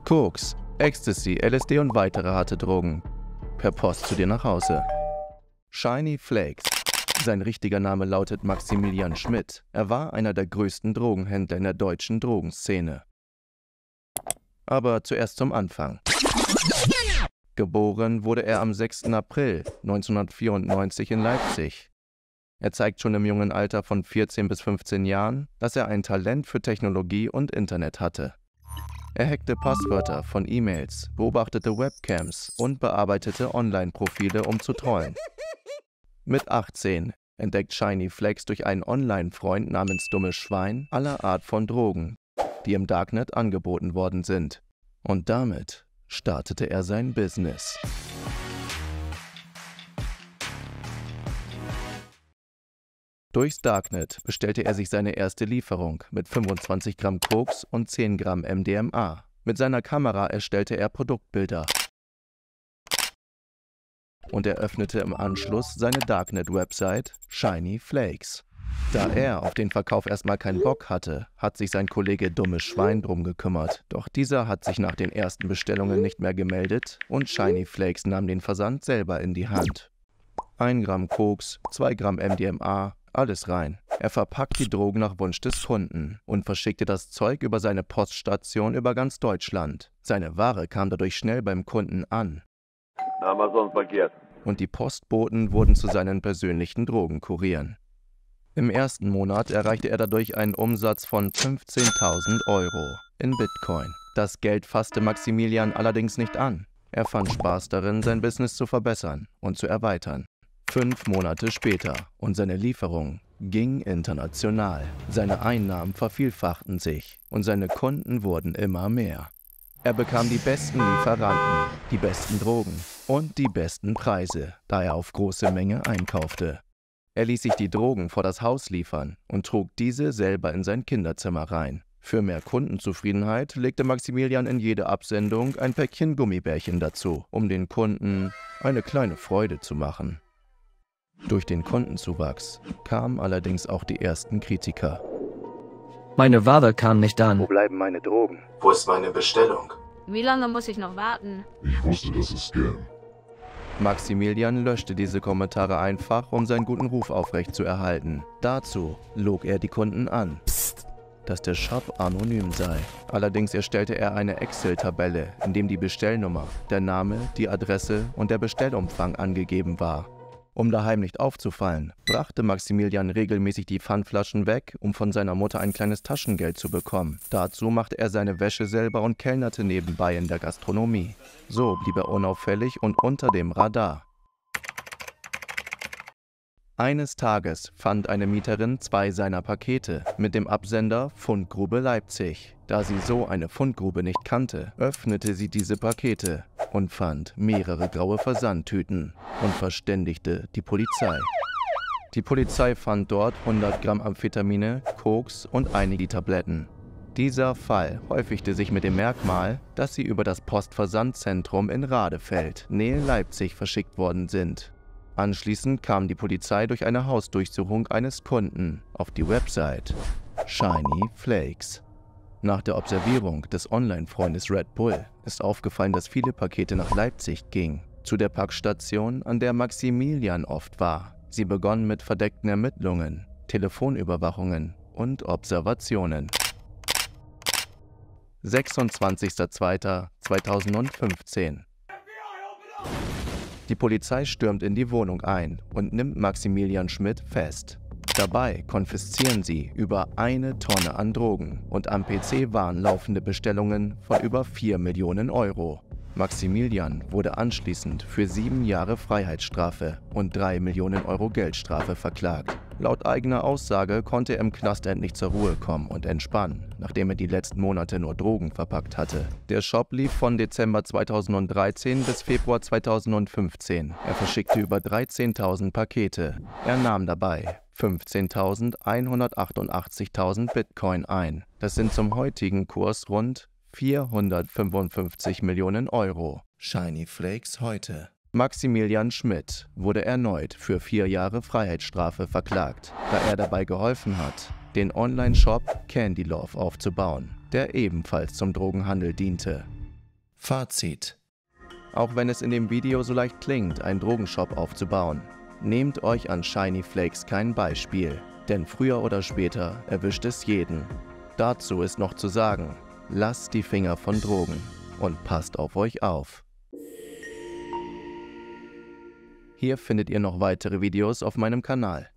Koks, Ecstasy, LSD und weitere harte Drogen. Per Post zu dir nach Hause. Shiny Flakes. Sein richtiger Name lautet Maximilian Schmidt. Er war einer der größten Drogenhändler in der deutschen Drogenszene. Aber zuerst zum Anfang. Geboren wurde er am 6. April 1994 in Leipzig. Er zeigt schon im jungen Alter von 14 bis 15 Jahren, dass er ein Talent für Technologie und Internet hatte. Er hackte Passwörter von E-Mails, beobachtete Webcams und bearbeitete Online-Profile, um zu trollen. Mit 18 entdeckt Shiny Flakes durch einen Online-Freund namens Dummes Schwein aller Art von Drogen, die im Darknet angeboten worden sind. Und damit startete er sein Business. Durchs Darknet bestellte er sich seine erste Lieferung mit 25 Gramm Koks und 10 Gramm MDMA. Mit seiner Kamera erstellte er Produktbilder und eröffnete im Anschluss seine Darknet-Website Shiny Flakes. Da er auf den Verkauf erstmal keinen Bock hatte, hat sich sein Kollege Dummes Schwein drum gekümmert. Doch dieser hat sich nach den ersten Bestellungen nicht mehr gemeldet und Shiny Flakes nahm den Versand selber in die Hand. 1 Gramm Koks, 2 Gramm MDMA, alles rein. Er verpackt die Drogen nach Wunsch des Kunden und verschickte das Zeug über seine Poststation über ganz Deutschland. Seine Ware kam dadurch schnell beim Kunden an. Amazon-Paket. Und die Postboten wurden zu seinen persönlichen Drogenkurieren. Im ersten Monat erreichte er dadurch einen Umsatz von 15.000 Euro in Bitcoin. Das Geld fasste Maximilian allerdings nicht an. Er fand Spaß darin, sein Business zu verbessern und zu erweitern. 5 Monate später und seine Lieferung ging international. Seine Einnahmen vervielfachten sich und seine Kunden wurden immer mehr. Er bekam die besten Lieferanten, die besten Drogen und die besten Preise, da er auf große Menge einkaufte. Er ließ sich die Drogen vor das Haus liefern und trug diese selber in sein Kinderzimmer rein. Für mehr Kundenzufriedenheit legte Maximilian in jede Absendung ein Päckchen Gummibärchen dazu, um den Kunden eine kleine Freude zu machen. Durch den Kundenzuwachs kamen allerdings auch die ersten Kritiker. Meine Ware kam nicht an. Wo bleiben meine Drogen? Wo ist meine Bestellung? Wie lange muss ich noch warten? Ich wusste, das ist Scam. Maximilian löschte diese Kommentare einfach, um seinen guten Ruf aufrechtzuerhalten. Dazu log er die Kunden an, dass der Shop anonym sei. Allerdings erstellte er eine Excel-Tabelle, in dem die Bestellnummer, der Name, die Adresse und der Bestellumfang angegeben war. Um daheim nicht aufzufallen, brachte Maximilian regelmäßig die Pfandflaschen weg, um von seiner Mutter ein kleines Taschengeld zu bekommen. Dazu machte er seine Wäsche selber und kellnerte nebenbei in der Gastronomie. So blieb er unauffällig und unter dem Radar. Eines Tages fand eine Mieterin 2 seiner Pakete mit dem Absender Fundgrube Leipzig. Da sie so eine Fundgrube nicht kannte, öffnete sie diese Pakete und fand mehrere graue Versandtüten und verständigte die Polizei. Die Polizei fand dort 100 Gramm Amphetamine, Koks und einige Tabletten. Dieser Fall häufigte sich mit dem Merkmal, dass sie über das Postversandzentrum in Radefeld, Nähe Leipzig, verschickt worden sind. Anschließend kam die Polizei durch eine Hausdurchsuchung eines Kunden auf die Website Shiny Flakes. Nach der Observierung des Online-Freundes Red Bull ist aufgefallen, dass viele Pakete nach Leipzig gingen, zu der Packstation, an der Maximilian oft war. Sie begonnen mit verdeckten Ermittlungen, Telefonüberwachungen und Observationen. 26.02.2015. Die Polizei stürmt in die Wohnung ein und nimmt Maximilian Schmidt fest. Dabei konfiszieren sie über 1 Tonne an Drogen und am PC waren laufende Bestellungen von über 4 Millionen Euro. Maximilian wurde anschließend für 7 Jahre Freiheitsstrafe und 3 Millionen Euro Geldstrafe verklagt. Laut eigener Aussage konnte er im Knast endlich zur Ruhe kommen und entspannen, nachdem er die letzten Monate nur Drogen verpackt hatte. Der Shop lief von Dezember 2013 bis Februar 2015. Er verschickte über 13.000 Pakete. Er nahm dabei 15.188.000 Bitcoin ein. Das sind zum heutigen Kurs rund 455 Millionen Euro. Shiny Flakes heute. Maximilian Schmidt wurde erneut für 4 Jahre Freiheitsstrafe verklagt, da er dabei geholfen hat, den Online-Shop Candy Love aufzubauen, der ebenfalls zum Drogenhandel diente. Fazit: Auch wenn es in dem Video so leicht klingt, einen Drogenshop aufzubauen, nehmt euch an Shiny Flakes kein Beispiel, denn früher oder später erwischt es jeden. Dazu ist noch zu sagen: Lasst die Finger von Drogen und passt auf euch auf. Hier findet ihr noch weitere Videos auf meinem Kanal.